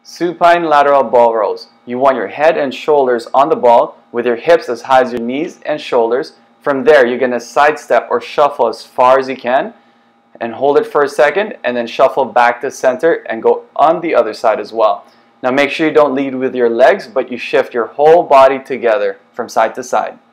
Supine lateral ball rolls. You want your head and shoulders on the ball with your hips as high as your knees and shoulders. From there, you're going to sidestep or shuffle as far as you can and hold it for a second and then shuffle back to center and go on the other side as well. Now make sure you don't lead with your legs, but you shift your whole body together from side to side.